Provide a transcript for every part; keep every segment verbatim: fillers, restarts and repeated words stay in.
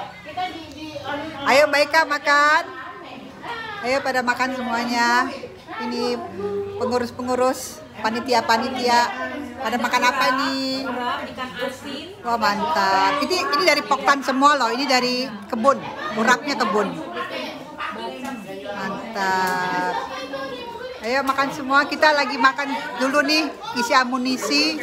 Ayo Baika makan. Ayo pada makan semuanya. Ini pengurus-pengurus, panitia-panitia. Pada makan apa nih? Ikan asin. Wah mantap. Ini ini dari Poktan semua loh. Ini dari kebun. Urapnya kebun. Mantap. Ayo makan semua. Kita lagi makan dulu nih. Isi amunisi.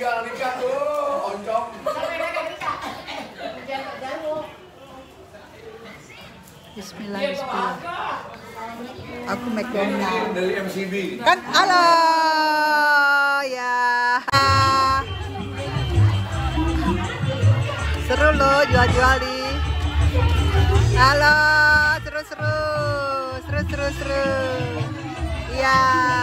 Bismillah, bismillah. Aku McDonald. Dari M C B. Kan, halo ya. Seru loh jual-jual nih. Halo, seru-seru. Seru-seru seru. Iya.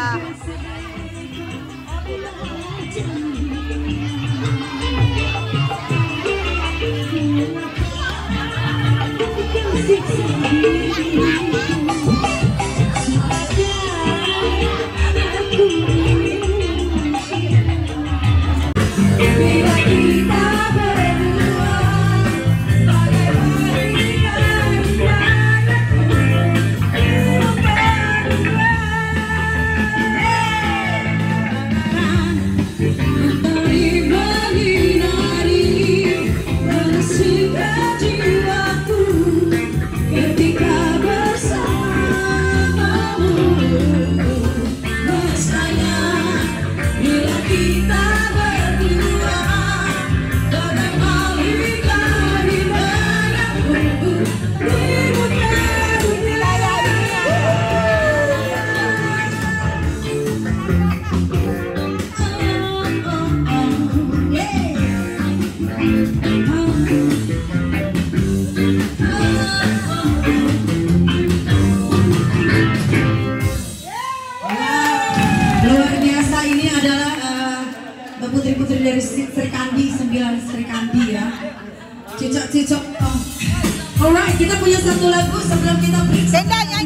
Putri-putri dari Sri Kandi, sembilan Sri Kandi ya. Cicok-cicok. Oh. Alright, kita punya satu lagu sebelum kita break. Senda nyanyi.